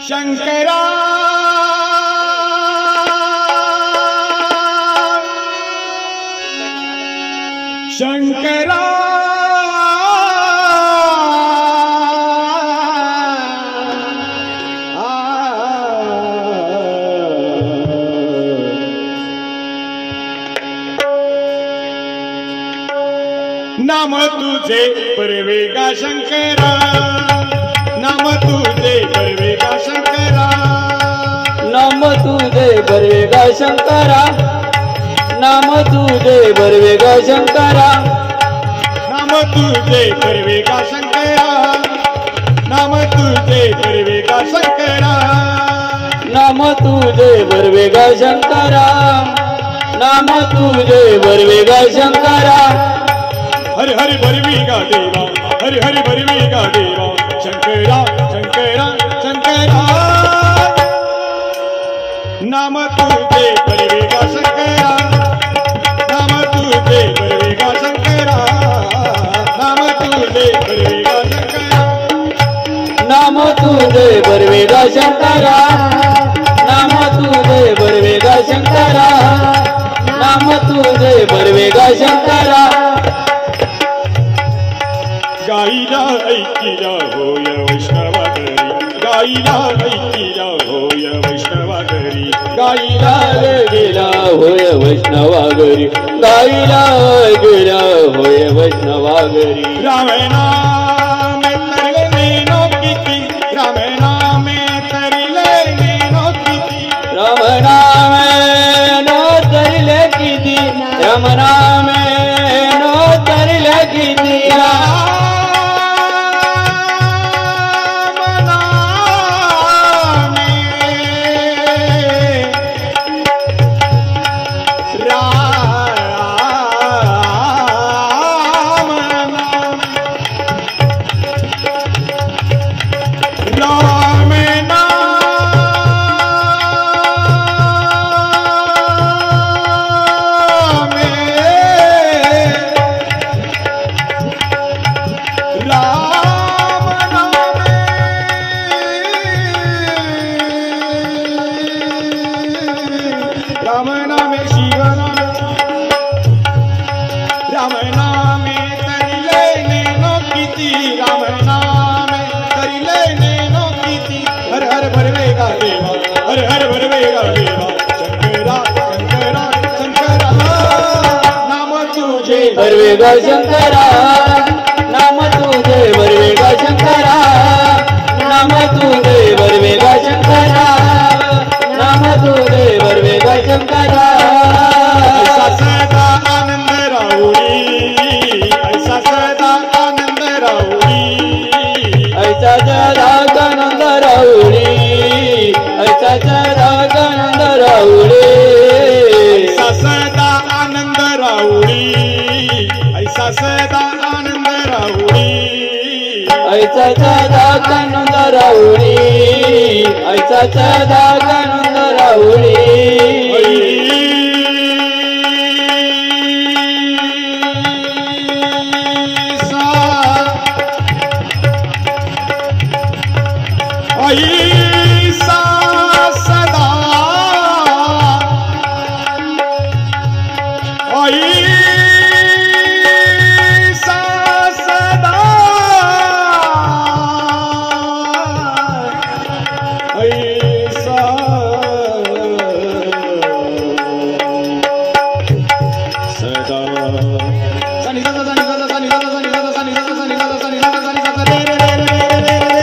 शंकरा शंकरा नाम तुझे परवेगा शंकरा नाम तुझे परवेगा शंकरा नाम तुझे बरवेगा शंकरा नाम तुझे बरवेगा शंकरा नाम तुझे परवेगा शंकरा नाम तुझे परवेगा शंकरा नाम तुझे बरवेगा शंकरा नाम तुझे बरवेगा शंकरा हरि हरि बरवेगा देवा हरि हरि बरवेगा देवा शंकरा शंकरा शंकरा नाम तुझे परवेगा शंकरा नाम तुझे परवेगा शंकरा नाम तुझे परवेगा शंकरा नाम तुझे बरवेगा शंकरा नाम तुझे बरवेगा शंकरा नाम तुझे बरवेगा शंकरा गाईला ऐकिला होय वैष्णवा घरी गाईला ऐकिला होय वैष्णवा घरी गाईला गेला होय वैष्णवा घरी गाईला गेला होय वैष्णवा घरी राम नाम तरले नेनो किती राम नाम तरले नेनो किती राम नाम नो तरले किती राम नाम नो तरले किती राम नाम शिव नाम राम नाम तरिले नेनो किती राम नाम तरिले नेनो किती हर हर भरवेगा देवा हर हर भरवेगा देवा शंकरा शंकरा शंकरा नाम तुझे बरवेगा शंकरा नाम तुझे बरवेगा शंकरा नाम तुझे बरवेगा शंकरा नाम तुझे बरवेगा शंकरा ऐसा सदा आनंद राहुरी ऐसा सदा आनंद राहुरी ऐसा सदा आनंद राहुरी ऐसा सदा आनंद राहुरी ऐसा सदा आनंद राहुरी ऐसा सदा आनंद राहुरी ऐसा सदा आनंद राहुरी ऐसा सदा आनंद राहुरी ऐसा सदा ऐसा सदा ऐसा सदा सनी सदा सनी सदा सनी सदा सनी सदा सनी सदा सनी सदा सनी सदा सनी सदा रे रे रे रे रे रे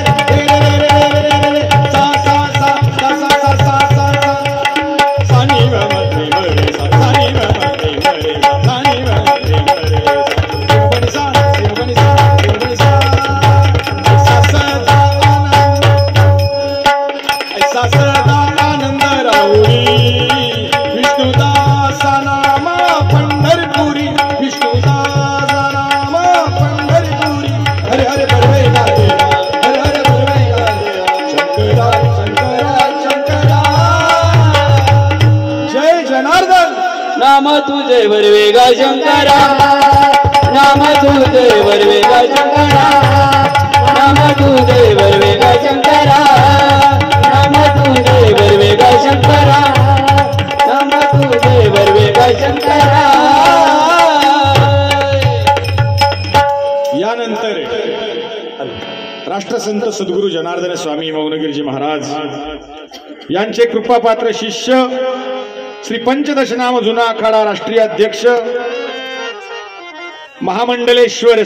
सदा आनंद राहुरी विष्णुदासा नाम पंढरपुरी विष्णुदासा नाम पंढरपुरी हरे हरे बरवेगा देवा हरे हरे बरवेगा देवा शंकरा शंकरा शंकरा जय जनार्दन नाम तुझे बरवेगा शंकरा नाम तुझे बरवेगा शंकरा नाम तुझे बरवेगा शंकरा राष्ट्रसंत सद्गुरू जनार्दन स्वामी मौनगिरीजी महाराज यांचे कृपापात्र शिष्य श्री पंचदशनाम जुना आखाडा राष्ट्रीय अध्यक्ष महामंडलेश्वर